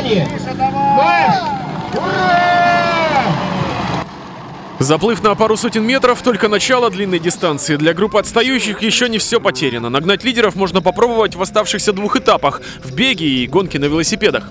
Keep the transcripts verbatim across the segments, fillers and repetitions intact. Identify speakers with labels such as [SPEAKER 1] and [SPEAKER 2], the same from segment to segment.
[SPEAKER 1] Внимание! Марш! Ура!
[SPEAKER 2] Заплыв на пару сотен метров, только начало длинной дистанции. Для группы отстающих еще не все потеряно. Нагнать лидеров можно попробовать в оставшихся двух этапах – в беге и гонке на велосипедах.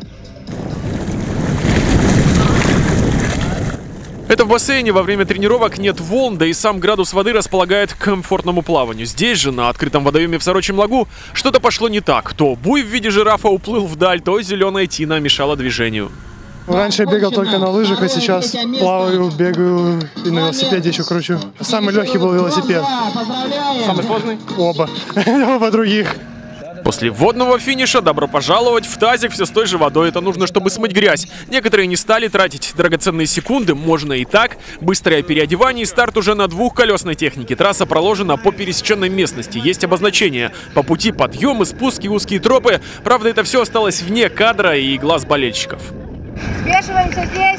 [SPEAKER 2] Это в бассейне во время тренировок нет волн, да и сам градус воды располагает к комфортному плаванию. Здесь же, на открытом водоеме в Сорочьем лагу, что-то пошло не так. То буй в виде жирафа уплыл вдаль, то зеленая тина мешала движению.
[SPEAKER 3] Раньше я бегал только на лыжах, а сейчас плаваю, бегаю и на велосипеде еще кручу. Самый легкий был велосипед.
[SPEAKER 2] Самый сложный?
[SPEAKER 3] Оба. Оба других.
[SPEAKER 2] После водного финиша добро пожаловать в тазик все с той же водой. Это нужно, чтобы смыть грязь. Некоторые не стали тратить драгоценные секунды, можно и так. Быстрое переодевание и старт уже на двухколесной технике. Трасса проложена по пересеченной местности. Есть обозначения. По пути подъемы, спуски, узкие тропы. Правда, это все осталось вне кадра и глаз болельщиков.
[SPEAKER 4] Смешиваемся здесь.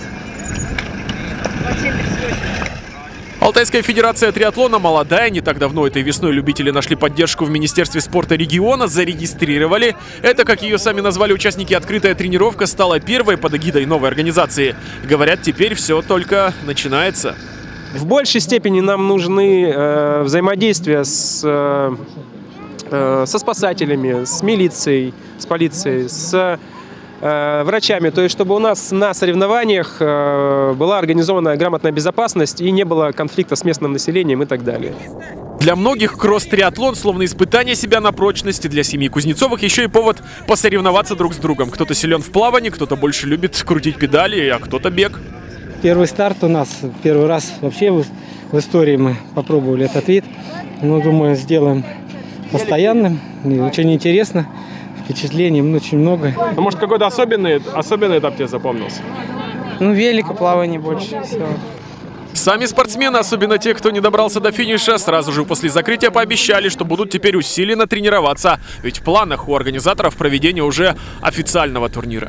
[SPEAKER 2] Алтайская федерация триатлона молодая. Не так давно этой весной любители нашли поддержку в Министерстве спорта региона, зарегистрировали. Это, как ее сами назвали участники, открытая тренировка стала первой под эгидой новой организации. Говорят, теперь все только начинается.
[SPEAKER 5] В большей степени нам нужны э, взаимодействия с, э, э, со спасателями, с милицией, с полицией, с врачами, то есть чтобы у нас на соревнованиях была организована грамотная безопасность и не было конфликта с местным населением и так далее.
[SPEAKER 2] Для многих кросс-триатлон словно испытание себя на прочность. Для семьи Кузнецовых еще и повод посоревноваться друг с другом. Кто-то силен в плавании, кто-то больше любит крутить педали, а кто-то бег.
[SPEAKER 6] Первый старт у нас, первый раз вообще в, в истории мы попробовали этот вид. Но, думаю, сделаем постоянным. И очень интересно. Впечатлений очень много.
[SPEAKER 5] А может, какой-то особенный, особенный этап тебе запомнился?
[SPEAKER 6] Ну, великоплавание больше всего.
[SPEAKER 2] Сами спортсмены, особенно те, кто не добрался до финиша, сразу же после закрытия пообещали, что будут теперь усиленно тренироваться. Ведь в планах у организаторов проведение уже официального турнира.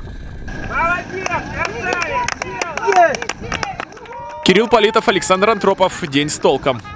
[SPEAKER 2] Кирилл Политов, Александр Антропов. День с толком.